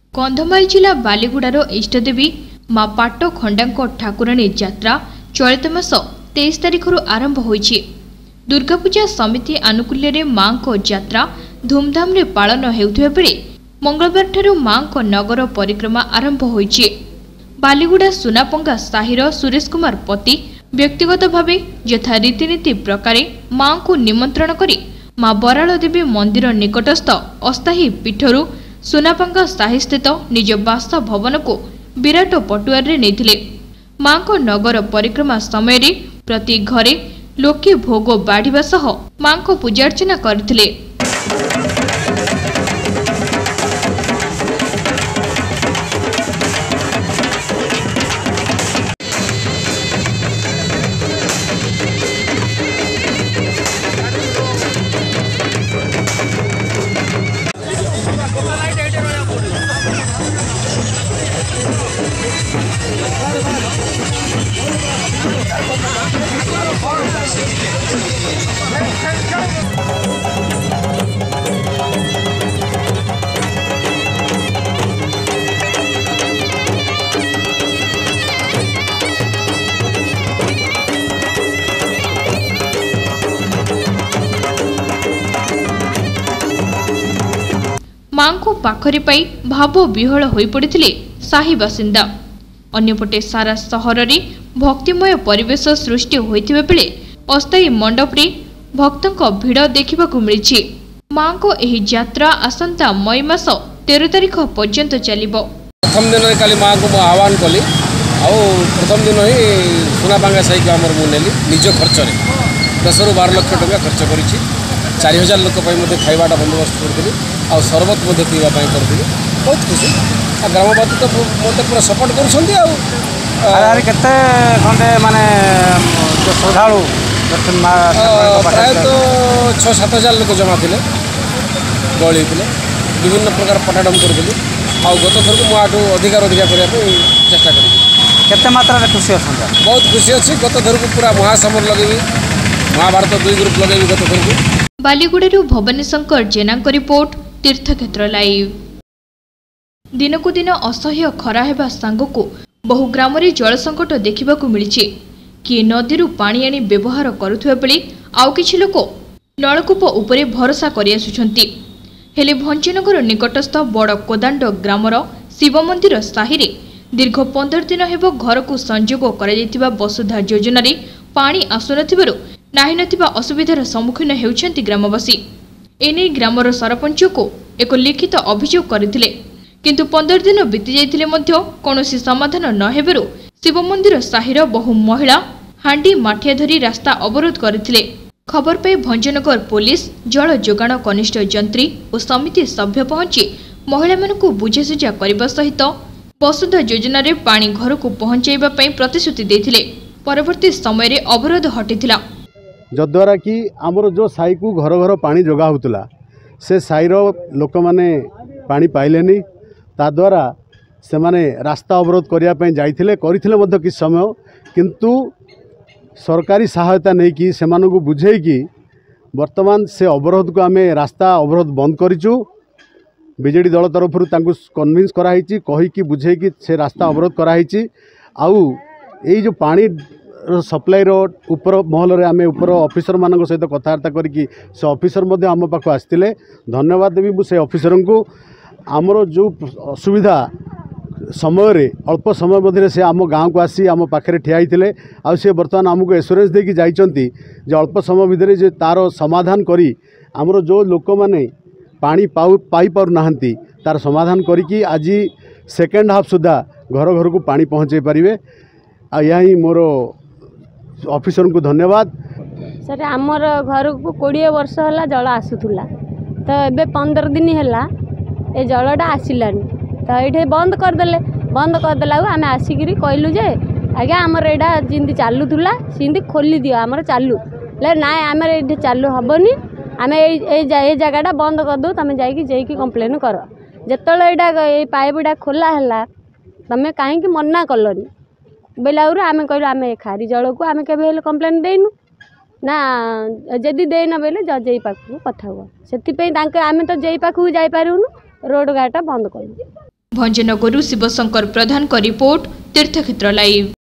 कंधमाल जिला बालीगुड़ार इष्टदेवी माँ पाट खंडा ठाकुराणी यात्रा चलित मास 23 तारिख आरंभ होईछि। दुर्गा पूजा समिति आनुकूल्य माँ को यात्रा धूमधाम रे पालन हेउथिबा बेले मंगलवार ठारू माँ को नगर परिक्रमा आरंभ होईछि। बालीगुड़ा सुनापंगा साहिर सुरेश कुमार पति व्यक्तिगत भावे यथा रीतिनीति प्रकारे माँ को निमंत्रण करी माँ बराल देवी मंदिर निकटस्थ अस्थायी पीठरू सुनापंगा साही स्थित निज बास भवन को विराट पटुआर रे नेथिले। माँ को नगर परिक्रमा समय रे प्रति घरे लोके भोग बाढ़िबा सह माँ को पूजार्चना करथिले। माँ को पाखरे पाई भाव विहल हो पड़ते साही बासिंदा। अन्यपटे सारा सहर रे भक्तिमय परिवेश सृष्टि होइथिबा बेले अस्थायी मंडप रे भक्तों को भीड़ देखा मिली। माँ को एही यात्रा आसंता मई मास 13 तारिख पर्यंत चलिबो। प्रथम दिन काली माँ को आह्वान कली प्रथम दिन ही सुनापांगा साई को आमर मुझे निज खर्च 10 ରୁ 12 लाख टका खर्च करी 4000 लोक खाइबाटा बंदोबस्त करी सरबत पीवा करी बहुत खुशी। ग्रामवासी तो मत पूरा सपोर्ट कर केते खंडे माने श्रद्धालु प्रायतः 6-7 हजार लोक जमा थे गहली थे विभिन्न प्रकार पटाडम करी गत थर को मुझे अधिकार करने चेष्टा केते मात्रा खुशी अच्छा बहुत खुशी अच्छी। गत थर को पूरा महासमर लगे महाभारत 2 ग्रुप लगे गत थर को। बालीगुड़ारू भवानी शंकर जेनांक रिपोर्ट तीर्थक्षेत्र लाइव। दिनकू दिन असह्य खरा हेबा सांगकू बहु ग्राम रे जल संकट देखा मिली। किए नदी पानी आनी व्यवहार करुवा बेले आउ किछि लोक नलकूप उपरे भरोसा करि आसुछंती। हेले भंजनगर निकटस्थ बड़ कोदांड ग्रामर शिव मंदिर साहि रे दीर्घ 15 दिन हेब घर को संजोग करा वसुधा योजना रे पानी आसुनथिबारु नाही नथिबा असुविधार सम्मुखीन हेउछंती ग्रामवासी। एने ग्रामर सरपंच को एक लिखित अभियोग करथिले किंतु 15 दिन बीती जाइथिले मध्य कोनोसी समाधान न हेबारु शिव मंदिर साहिर बहु महिला हांडी माठिया धरी रास्ता अवरोध करथिले। खबर पाई भंजनगर पुलिस जल जोगाण कनिष्ठ जंत्री और समिति सभ्य पहुंची महिला मानकु बुझासुझा करने सहित वसुधा योजना रे पानी घर को पहुंचाइबा पई प्रतिश्रुति देथिले। परवर्ती समय रे अवरोध हटिथिला जद्वारा कि आमर जो साई को घर घर पानी जोगा होतला से साईर लोक माने पानी पाइलेनी ताद्वारा से माने रास्ता अवरोध करने जाइथिले करिथिले मध्य कि समय किंतु सरकारी सहायता नहीं कि से मानकु बुझे कि वर्तमान से अवरोध को आमे रास्ता अवरोध बंद करिचु। बीजेडी दल तरफ कन्विन्स कराई कही कि बुझे कि से रास्ता अवरोध कराई आउ यही जो पानी सप्लाई ऊपर महल रे आमे ऊपर ऑफिसर मान सहित कथबार्ता करी से ऑफिसर मध्य आम पाक आसते धन्यवाद देवी मुझे ऑफिसर को आमर जो असुविधा समय रे अल्प समय मध्य से आम गाँव को आसी आम पाखे ठिया होते आ सी बर्तमान आमको एश्योरेंस देकी जाइछंती जे अल्प समय भितर जे तार समाधान करी आमर जो लोक माने पानी पाई पार नाहंती तार समाधान करी आज सेकेंड हाफ सुधा घर घर को पानी पहुँचे पारे। आ यही मोर ऑफिसर को धन्यवाद। सर आमर घर को 20 वर्ष है जल आसूला तो ये 15 दिन है ये जलटा आसलानी तो ये बंद करदे आम आसिक कहलु जे आज्ञा आमर यहाँ जमी चलूला सी खोली दियो आमर चालू ना आम ये चालू हेनी आम ये जगह बंद करदे तुम जाकि कंप्लेन कर जिते ये पाइपटा खोला है तुम कहीं मना कलनी बेला आम कहलु आम खारी जल को आम के कंप्लेन देनु ना जदि देन बोले जज पाखक कथा हुआ से आम तो जई पाखक जापारूनु रोड गाटा बंद कर। भंजनगरु शिवशंकर प्रधान का रिपोर्ट तीर्थक्षेत्र लाइव।